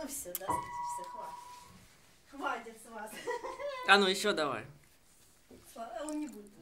все, да, все, хватит. Хватит с вас. А ну еще давай. Он не будет.